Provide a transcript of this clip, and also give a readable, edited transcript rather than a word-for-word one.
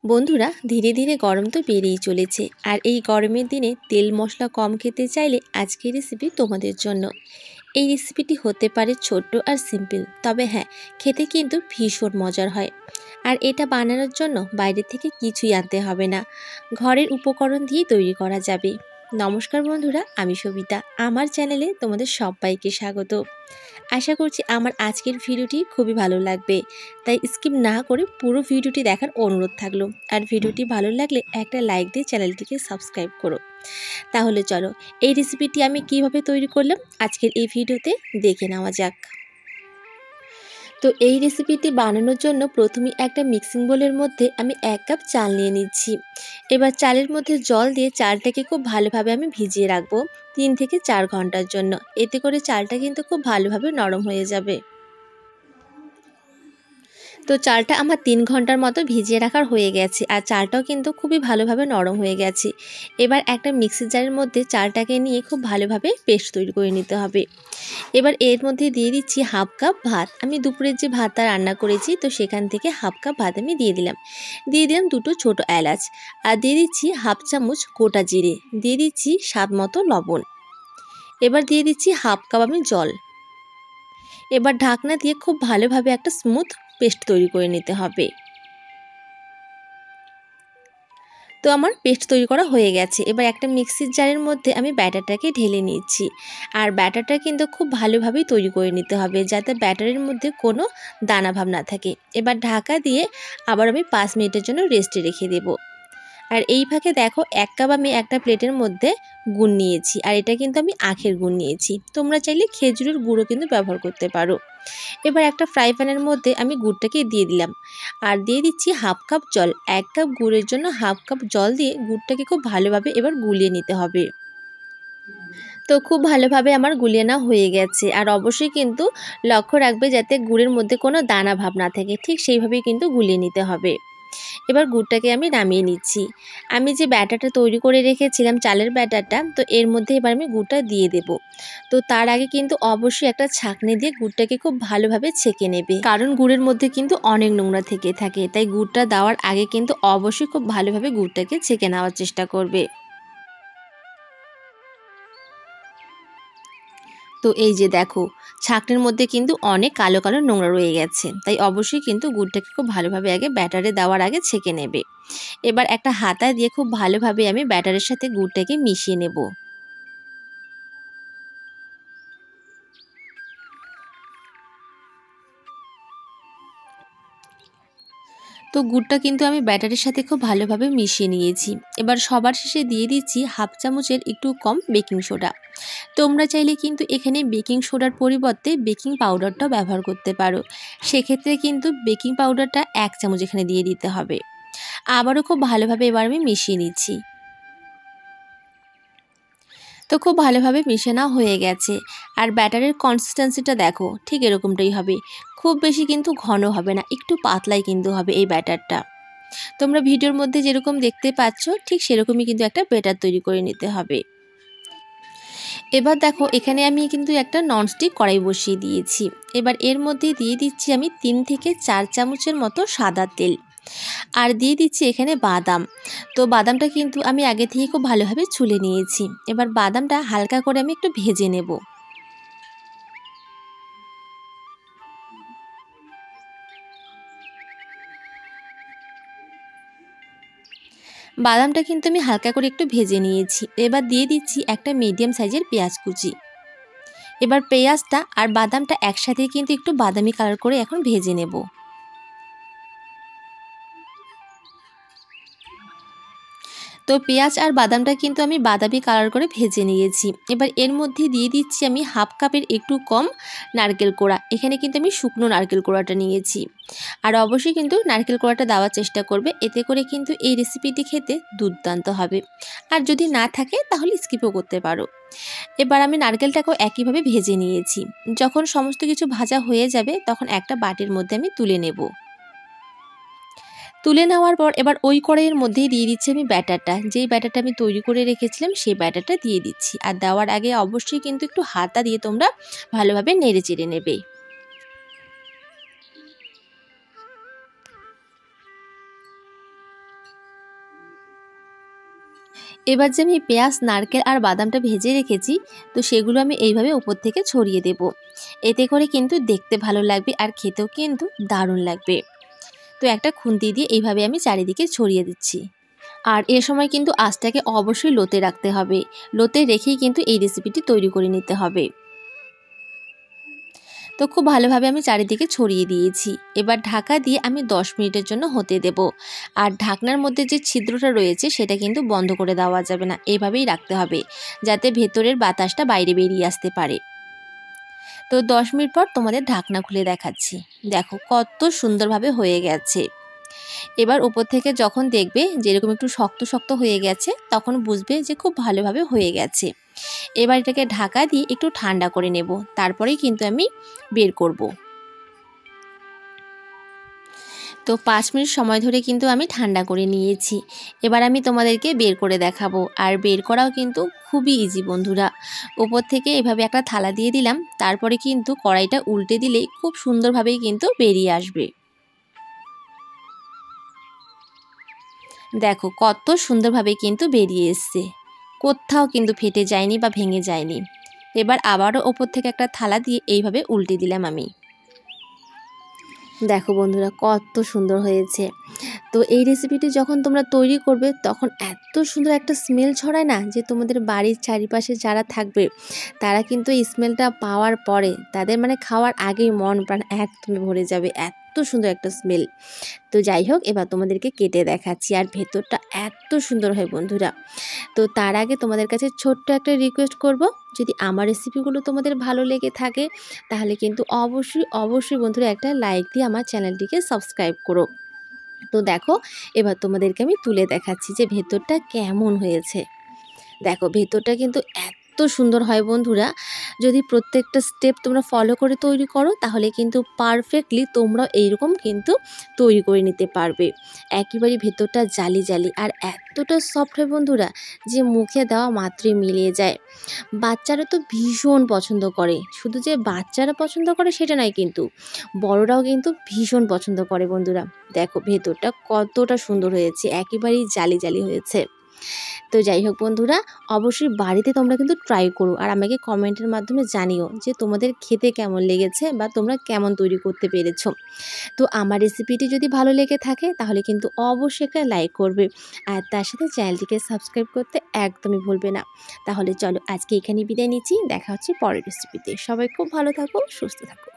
বন্ধুরা, ধীরে ধীরে গরম তো বেড়েই চলেছে। আর এই গরমের দিনে তেল মশলা কম খেতে চাইলে আজকের রেসিপি তোমাদের জন্য। এই রেসিপিটি হতে পারে ছোট্ট আর সিম্পল, তবে হ্যাঁ, খেতে কিন্তু ভীষণ মজার হয়। আর এটা বানানোর জন্য বাইরে থেকে কিছুই আনতে হবে না, ঘরের উপকরণ দিয়ে তৈরি করা যাবে। নমস্কার বন্ধুরা, আমি সবিতা। আমার চ্যানেলে তোমাদের সবাইকে স্বাগত। আশা করছি আমার আজকের ভিডিওটি খুবই ভালো লাগবে, তাই স্কিপ না করে পুরো ভিডিওটি দেখার অনুরোধ থাকলো। আর ভিডিওটি ভালো লাগলে একটা লাইক দিয়ে চ্যানেলটিকে সাবস্ক্রাইব করো। তাহলে চলো, এই রেসিপিটি আমি কিভাবে তৈরি করলাম আজকের এই ভিডিওতে দেখে নেওয়া যাক। তো এই রেসিপিটি বানানোর জন্য প্রথমেই একটা মিক্সিং বোলের মধ্যে আমি 1 কাপ চাল নিয়ে নিচ্ছি। এবার চালের মধ্যে জল দিয়ে চালটাকে খুব ভালোভাবে আমি ভিজিয়ে রাখবো 3 থেকে 4 ঘন্টার জন্য। এতে করে চালটা কিন্তু খুব ভালোভাবে নরম হয়ে যাবে। তো চালটা আমার 3 ঘন্টার মতো ভিজিয়ে রাখার হয়ে গেছে, আর চালটাও কিন্তু খুবই ভালোভাবে নরম হয়ে গেছে। এবার একটা মিক্সির জারের মধ্যে চালটাকে নিয়ে খুব ভালোভাবে পেস্ট তৈরি করে নিতে হবে। এবার এর মধ্যে দিয়ে দিচ্ছি হাফ কাপ ভাত। আমি দুপুরের যে ভাতটা রান্না করেছি, তো সেখান থেকে হাফ কাপ ভাত আমি দিয়ে দিলাম। দিয়ে দিলাম 2টো ছোটো এলাচ, আর দিয়ে দিচ্ছি হাফ চামচ গোটা জিরে, দিয়ে দিচ্ছি স্বাদ মতো লবণ। এবার দিয়ে দিচ্ছি হাফ কাপ আমি জল। এবার ঢাকনা দিয়ে খুব ভালোভাবে একটা স্মুথ পেস্ট তৈরি করে নিতে হবে। তো আমার পেস্ট তৈরি করা হয়ে গেছে। এবার একটা মিক্সির জারের মধ্যে আমি ব্যাটারটাকে ঢেলে নিচ্ছি। আর ব্যাটারটা কিন্তু খুব ভালোভাবেই তৈরি করে নিতে হবে, যাতে ব্যাটারের মধ্যে কোনো দানা ভাব না থাকে। এবার ঢাকা দিয়ে আবার আমি 5 মিনিটের জন্য রেস্টে রেখে দেব। আর এই ফাঁকে দেখো, 1 কাপ আমি একটা প্লেটের মধ্যে গুড় নিয়েছি, আর এটা কিন্তু আমি আখের গুড় নিয়েছি। তোমরা চাইলে খেজুরের গুঁড়ো কিন্তু ব্যবহার করতে পারো। এবার একটা ফ্রাই প্যানের মধ্যে আমি গুড়টাকে দিয়ে দিলাম, আর দিয়ে দিচ্ছি হাফ কাপ জল। 1 কাপ গুড়ের জন্য হাফ কাপ জল দিয়ে গুড়টাকে খুব ভালোভাবে এবার গুলিয়ে নিতে হবে। তো খুব ভালোভাবে আমার গুলিয়ে নেওয়া হয়ে গেছে। আর অবশ্যই কিন্তু লক্ষ্য রাখবে যাতে গুড়ের মধ্যে কোনো দানা ভাব না থাকে, ঠিক সেইভাবেই কিন্তু গুলিয়ে নিতে হবে। এবার গুড়টাকে আমি নামিয়ে নিচ্ছি। আমি যে ব্যাটারটা তৈরি করে রেখেছিলাম, চালের ব্যাটারটা, তো এর মধ্যে এবার আমি গুড়টা দিয়ে দেব। তো তার আগে কিন্তু অবশ্যই একটা ছাঁকনি দিয়ে গুড়টাকে খুব ভালোভাবে ছেঁকে নেবে, কারণ গুড়ের মধ্যে কিন্তু অনেক নোংরা থেকে থাকে। তাই গুড়টা দেওয়ার আগে কিন্তু অবশ্যই খুব ভালোভাবে গুড়টাকে ছেঁকে নেওয়ার চেষ্টা করবে। তো এই যে দেখো, ছাঁকনির মধ্যে কিন্তু অনেক কালো কালো নোংরা রয়ে গেছে। তাই অবশ্যই কিন্তু গুড়টাকে খুব ভালোভাবে আগে ব্যাটারে দেওয়ার আগে ছেঁকে নেবে। এবার একটা হাতা দিয়ে খুব ভালোভাবে আমি ব্যাটারের সাথে গুড়টাকে মিশিয়ে নেব। তো গুড়টা কিন্তু আমি ব্যাটারের সাথে খুব ভালোভাবে মিশিয়ে নিয়েছি। এবার সবার শেষে দিয়ে দিচ্ছি হাফ চামচের একটু কম বেকিং সোডা। তোমরা চাইলে কিন্তু এখানে বেকিং সোডার পরিবর্তে বেকিং পাউডারটাও ব্যবহার করতে পারো। সেক্ষেত্রে কিন্তু বেকিং পাউডারটা 1 চামচ এখানে দিয়ে দিতে হবে। আবারও খুব ভালোভাবে এবার আমি মিশিয়ে নিচ্ছি। তো খুব ভালোভাবে মিশানো হয়ে গেছে। আর ব্যাটারের কনসিস্টেন্সিটা দেখো, ঠিক এরকমটাই হবে। খুব বেশি কিন্তু ঘন হবে না, একটু পাতলাই কিন্তু হবে এই ব্যাটারটা। তোমরা ভিডিওর মধ্যে যেরকম দেখতে পাচ্ছ, ঠিক সেরকমই কিন্তু একটা ব্যাটার তৈরি করে নিতে হবে। এবার দেখো, এখানে আমি কিন্তু একটা ননস্টিক কড়াই বসিয়ে দিয়েছি। এবার এর মধ্যে দিয়ে দিচ্ছি আমি 3 থেকে 4 চামচের মতো সাদা তেল, আর দিয়ে দিচ্ছি এখানে বাদাম। তো বাদামটা কিন্তু আমি আগে থেকে খুব ভালোভাবে ছুলে নিয়েছি। এবার বাদামটা হালকা করে আমি একটু ভেজে নেব। বাদামটা কিন্তু আমি হালকা করে একটু ভেজে নিয়েছি। এবার দিয়ে দিচ্ছি একটা মিডিয়াম সাইজের পেঁয়াজ কুচি। এবার পেঁয়াজটা আর বাদামটা একসাথে কিন্তু একটু বাদামি কালার করে এখন ভেজে নেব। তো পেঁয়াজ আর বাদামটা কিন্তু আমি বাদামি কালার করে ভেজে নিয়েছি। এবার এর মধ্যে দিয়ে দিচ্ছি আমি হাফ কাপের একটু কম নারকেল কোড়া। এখানে কিন্তু আমি শুকনো নারকেল কোড়াটা নিয়েছি। আর অবশ্যই কিন্তু নারকেল কোড়াটা দেওয়ার চেষ্টা করবে, এতে করে কিন্তু এই রেসিপিটি খেতে দুর্দান্ত হবে। আর যদি না থাকে তাহলে স্কিপও করতে পারো। এবার আমি নারকেলটাকেও একইভাবে ভেজে নিয়েছি। যখন সমস্ত কিছু ভাজা হয়ে যাবে, তখন একটা বাটির মধ্যে আমি তুলে নেব। তুলে নেওয়ার পর এবার ওই কড়াইয়ের মধ্যেই দিয়ে দিচ্ছি আমি ব্যাটারটা। যেই ব্যাটারটা আমি তৈরি করে রেখেছিলাম, সেই ব্যাটারটা দিয়ে দিচ্ছি। আর দেওয়ার আগে অবশ্যই কিন্তু একটু হাতা দিয়ে তোমরা ভালোভাবে নেড়ে চেড়ে নেবে। এবার যে আমি পেঁয়াজ, নারকেল আর বাদামটা ভেজে রেখেছি, তো সেগুলো আমি এইভাবে উপর থেকে ছড়িয়ে দেব। এতে করে কিন্তু দেখতে ভালো লাগবে আর খেতেও কিন্তু দারুণ লাগবে। তো একটা খুন্তি দিয়ে এইভাবে আমি চারিদিকে ছড়িয়ে দিচ্ছি। আর এ সময় কিন্তু আঁচটাকে অবশ্যই লোতে রাখতে হবে। লোতে রেখেই কিন্তু এই রেসিপিটি তৈরি করে নিতে হবে। তো খুব ভালোভাবে আমি চারিদিকে ছড়িয়ে দিয়েছি। এবার ঢাকা দিয়ে আমি 10 মিনিটের জন্য হতে দেব। আর ঢাকনার মধ্যে যে ছিদ্রটা রয়েছে সেটা কিন্তু বন্ধ করে দেওয়া যাবে না, এইভাবেই রাখতে হবে যাতে ভেতরের বাতাসটা বাইরে বেরিয়ে আসতে পারে। তো 10 মিনিট পর তোমাদের ঢাকনা খুলে দেখাচ্ছি। দেখো কত সুন্দরভাবে হয়ে গেছে। এবার উপর থেকে যখন দেখবে যেরকম একটু শক্ত শক্ত হয়ে গেছে, তখন বুঝবে যে খুব ভালোভাবে হয়ে গেছে। এবার এটাকে ঢাকা দিয়ে একটু ঠান্ডা করে নেব, তারপরেই কিন্তু আমি বের করব। তো 5 মিনিট সময় ধরে কিন্তু আমি ঠান্ডা করে নিয়েছি। এবার আমি তোমাদেরকে বের করে দেখাবো। আর বের করাও কিন্তু খুবই ইজি বন্ধুরা। উপর থেকে এভাবে একটা থালা দিয়ে দিলাম, তারপরে কিন্তু কড়াইটা উল্টে দিলেই খুব সুন্দরভাবেই কিন্তু বেরিয়ে আসবে। দেখো কত সুন্দরভাবে কিন্তু বেরিয়ে এসছে, কোথাও কিন্তু ফেটে যায়নি বা ভেঙে যায়নি। এবার আবারও ওপর থেকে একটা থালা দিয়ে এইভাবে উল্টে দিলাম আমি। দেখো বন্ধুরা কত সুন্দর হয়েছে। তো এই রেসিপিটি যখন তোমরা তৈরি করবে তখন এত সুন্দর একটা স্মেল ছড়ায় না, যে তোমাদের বাড়ির চারিপাশে যারা থাকবে তারা কিন্তু এই স্মেলটা পাওয়ার পরে তাদের মানে খাওয়ার আগেই মন প্রাণ একদমই ভরে যাবে, এত সুন্দর একটা স্মেল। তো যাই হোক, এবার তোমাদেরকে কেটে দেখাচ্ছি। আর ভেতরটা এত সুন্দর হয় বন্ধুরা। তো তার আগে তোমাদের কাছে ছোট্ট একটা রিকোয়েস্ট করব, যদি আমার রেসিপিগুলো তোমাদের ভালো লেগে থাকে তাহলে কিন্তু অবশ্যই বন্ধুরা একটা লাইক দিয়ে আমার চ্যানেলটিকে সাবস্ক্রাইব করো। তো দেখো এবার তোমাদেরকে আমি তুলে দেখাচ্ছি যে ভেতরটা কেমন হয়েছে। দেখো ভেতরটা কিন্তু এত সুন্দর হয় বন্ধুরা। যদি প্রত্যেকটা স্টেপ তোমরা ফলো করে তৈরি করো তাহলে কিন্তু পারফেক্টলি তোমরা এইরকম কিন্তু তৈরি করে নিতে পারবে। একেবারে ভেতরটা জালি জালি আর এতটা সফট হয় বন্ধুরা যে মুখে দেওয়া মাত্রই মিলিয়ে যায়। বাচ্চারা তো ভীষণ পছন্দ করে, শুধু যে বাচ্চারা পছন্দ করে সেটা নয়, কিন্তু বড়রাও কিন্তু ভীষণ পছন্দ করে বন্ধুরা। দেখো ভেতরটা কতটা সুন্দর হয়েছে, একেবারেই জালি জালি হয়েছে। তো যাই হোক বন্ধুরা, অবশ্যই বাড়িতে তোমরা কিন্তু ট্রাই করো আর আমাকে কমেন্টের মাধ্যমে জানিও যে তোমাদের খেতে কেমন লেগেছে বা তোমরা কেমন তৈরি করতে পেরেছো। তো আমার রেসিপিটি যদি ভালো লেগে থাকে তাহলে কিন্তু অবশ্যই একটা লাইক করবে আর তার সাথে চ্যানেলটিকে সাবস্ক্রাইব করতে একদমই ভুলবে না। তাহলে চলো আজকে এখানেই বিদায় নিচ্ছি, দেখা হচ্ছে পরের রেসিপিতে। সবাই খুব ভালো থাকো, সুস্থ থাকো।